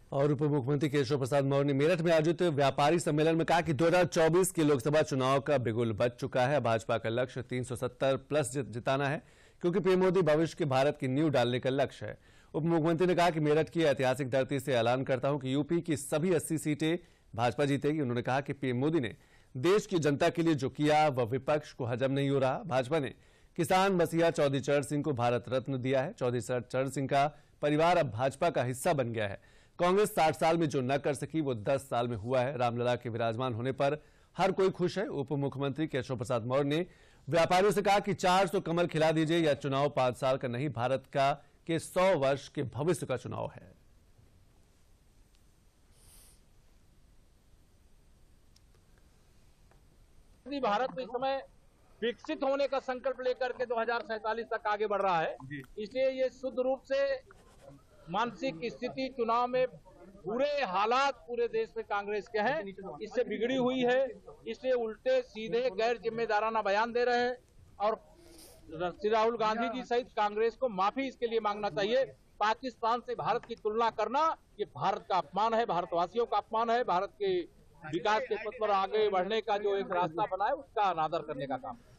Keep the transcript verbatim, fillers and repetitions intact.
और उप मुख्यमंत्री केशव प्रसाद मौर्य ने मेरठ में आयोजित व्यापारी सम्मेलन में कहा कि दो हज़ार चौबीस के लोकसभा चुनाव का बिगुल बज चुका है। भाजपा का लक्ष्य तीन सौ सत्तर प्लस जिताना है, क्योंकि पीएम मोदी भविष्य के भारत की नींव डालने का लक्ष्य है। उप मुख्यमंत्री ने कहा कि मेरठ की ऐतिहासिक धरती से ऐलान करता हूं कि यूपी की सभी अस्सी सीटें भाजपा जीतेगी। उन्होंने कहा कि पीएम मोदी ने देश की जनता के लिए जो किया वह विपक्ष को हजम नहीं हो रहा। भाजपा ने किसान मसीहा चौधरी चरण सिंह को भारत रत्न दिया है। चौधरी चरण सिंह का परिवार अब भाजपा का हिस्सा बन गया है। कांग्रेस साठ साल में जो न कर सकी वो दस साल में हुआ है। रामलला के विराजमान होने पर हर कोई खुश है। उप मुख्यमंत्री केशव प्रसाद मौर्य ने व्यापारियों से कहा कि चार सौ कमल खिला दीजिए, यह चुनाव पांच साल का नहीं, भारत का के सौ वर्ष के भविष्य का चुनाव है। भारत इस समय विकसित होने का संकल्प लेकर के दो हजार सैंतालीस तक आगे बढ़ रहा है, इसलिए ये शुद्ध रूप से मानसिक स्थिति चुनाव में पूरे हालात पूरे देश में कांग्रेस के हैं, इससे बिगड़ी हुई है। इसलिए उल्टे सीधे गैर जिम्मेदाराना बयान दे रहे हैं और श्री राहुल गांधी जी सहित कांग्रेस को माफी इसके लिए मांगना चाहिए। पाकिस्तान से भारत की तुलना करना ये भारत का अपमान है, भारतवासियों का अपमान है। भारत के विकास के पथ पर आगे बढ़ने का जो एक रास्ता बना है उसका अनादर करने का काम है।